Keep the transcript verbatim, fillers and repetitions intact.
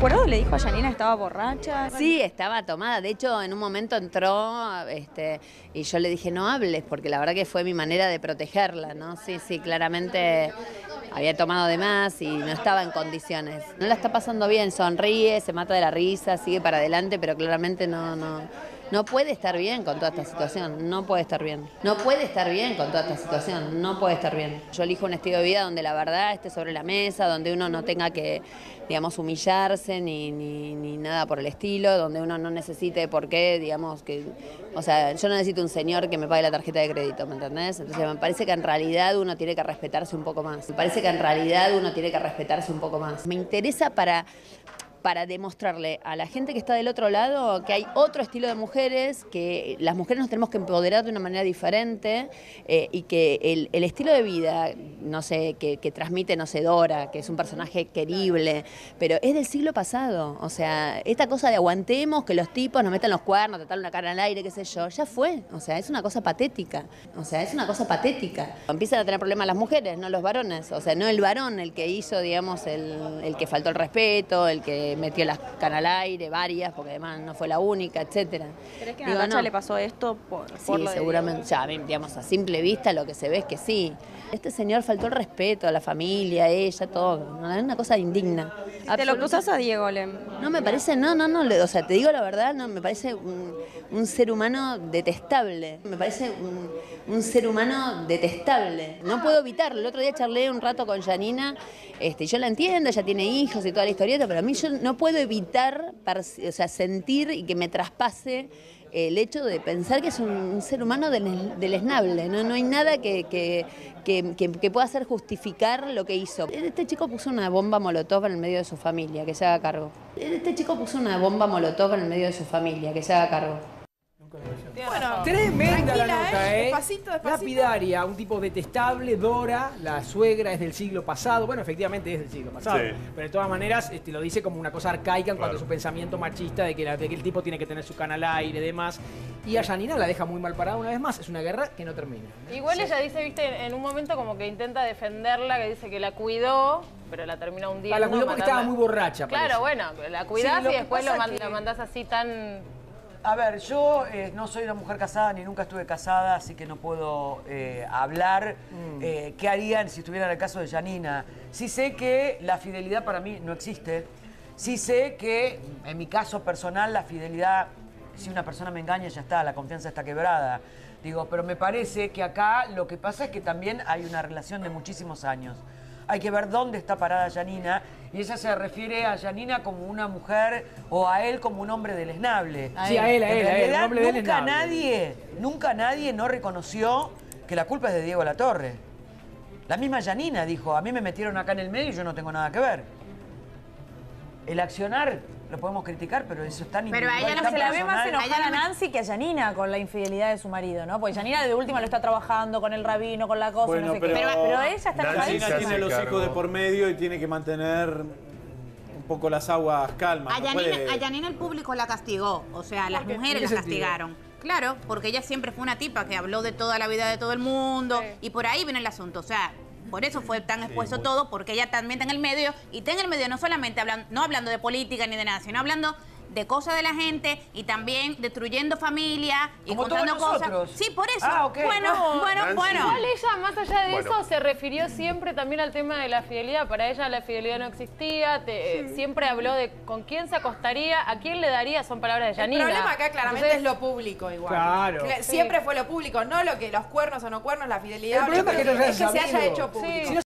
Jurado le dijo a Yanina que estaba borracha. Sí, estaba tomada. De hecho, en un momento entró este, y yo le dije, no hables, porque la verdad que fue mi manera de protegerla, ¿no? Sí, sí, claramente había tomado de más y no estaba en condiciones. No la está pasando bien, sonríe, se mata de la risa, sigue para adelante, pero claramente no, no, no puede estar bien con toda esta situación, no puede estar bien. No puede estar bien con toda esta situación, no puede estar bien. Yo elijo un estilo de vida donde la verdad esté sobre la mesa, donde uno no tenga que, digamos, humillarse ni, ni, ni nada por el estilo, donde uno no necesite por qué, digamos, que, o sea, yo no necesito un señor que me pague la tarjeta de crédito, ¿me entendés? Entonces me parece que en realidad uno tiene que respetarse un poco más. Me parece que en realidad uno tiene que respetarse un poco más. Me interesa para... para demostrarle a la gente que está del otro lado que hay otro estilo de mujeres, que las mujeres nos tenemos que empoderar de una manera diferente eh, y que el, el estilo de vida, no sé, que, que transmite, no sé, Dora, que es un personaje querible, pero es del siglo pasado. O sea, esta cosa de aguantemos que los tipos nos metan los cuernos, tratar una cara al aire, qué sé yo, ya fue. O sea, es una cosa patética. O sea, es una cosa patética. Empiezan a tener problemas las mujeres, no los varones. O sea, no el varón el que hizo, digamos, el, el que faltó el respeto, el que metió las canas al aire, varias, porque además no fue la única, etcétera. ¿Crees que a Digo, Natacha no. le pasó esto por, Sí, por lo de seguramente, ya, digamos, a simple vista lo que se ve es que sí. Este señor faltó el respeto a la familia, a ella, todo. No, es una cosa indigna. ¿Te lo cruzas a Diego, Lem? No me parece, no, no, no, o sea, te digo la verdad, no, me parece un, un ser humano detestable. Me parece un, un ser humano detestable. No puedo evitarlo. El otro día charlé un rato con Yanina, este, yo la entiendo, ella tiene hijos y toda la historieta, pero a mí yo no puedo evitar, o sea, sentir y que me traspase el hecho de pensar que es un, un ser humano del, deleznable, ¿no? No hay nada que, que, que, que, que pueda hacer justificar lo que hizo. Este chico puso una bomba molotov en el medio de su familia, que se haga cargo. Este chico puso una bomba molotov en el medio de su familia, que se haga cargo. Bueno, tremenda la nota, ¿eh? Despacito, despacito. Lapidaria, un tipo detestable. Dora, la suegra, es del siglo pasado. Bueno, efectivamente es del siglo pasado. Sí. Pero de todas maneras este, lo dice como una cosa arcaica en cuanto Claro. a su pensamiento machista de que, la, de que el tipo tiene que tener su canal al aire y demás. Y a Yanina la deja muy mal parada una vez más. Es una guerra que no termina. Igual Sí. ella dice, viste, en un momento como que intenta defenderla, que dice que la cuidó, pero la termina hundiendo. Ah, la cuidó porque mandando- estaba muy borracha, Claro, parece. bueno, la cuidás Sí, lo y que después pasa lo man- es que- la mandás así tan... A ver, yo eh, no soy una mujer casada ni nunca estuve casada, así que no puedo eh, hablar Mm. eh, qué harían si estuviera en el caso de Yanina. Sí sé que la fidelidad para mí no existe. Sí sé que, en mi caso personal, la fidelidad, si una persona me engaña, ya está, la confianza está quebrada. Digo, pero me parece que acá lo que pasa es que también hay una relación de muchísimos años. Hay que ver dónde está parada Yanina, y ella se refiere a Yanina como una mujer o a él como un hombre deleznable. Sí, a él, a En él, a él, realidad, un hombre nunca deleznable. nadie, nunca nadie no reconoció que la culpa es de Diego Latorre. La misma Yanina dijo, a mí me metieron acá en el medio y yo no tengo nada que ver. El accionar lo podemos criticar, pero eso es tan Pero a individual, ella no tan se la ve más personal. enojada a Nancy que a Yanina con la infidelidad de su marido, ¿no? Porque Yanina de última lo está trabajando con el rabino, con la cosa, Bueno, no sé pero- qué. Pero, pero ella está Nancy enojadísima. se tiene hace los hijos cargo. de por medio y tiene que mantener un poco las aguas calmas. A no Yanina, puede- a Yanina el público la castigó, o sea, las qué? mujeres ¿En la qué sentido? castigaron. Claro, porque ella siempre fue una tipa que habló de toda la vida de todo el mundo Sí. y por ahí viene el asunto, o sea, por eso fue tan expuesto muy- todo, porque ella también está en el medio y está en el medio no solamente hablando, no hablando de política ni de nada, sino hablando de cosas de la gente y también destruyendo familia y Como todos contando cosas. nosotros. Sí, por eso. Ah, ok. Bueno, No, bueno, Nancy. bueno. Igual ella, más allá de Bueno. eso, se refirió siempre también al tema de la fidelidad. Para ella la fidelidad no existía, te- siempre habló de con quién se acostaría, a quién le daría, son palabras de El Yanina. problema acá claramente Entonces, es lo público igual. Claro. Cla- Siempre fue lo público, no lo que los cuernos o no cuernos, la fidelidad. El problema lo es que no se es que se haya haya sabido. hecho público. Sí. Si no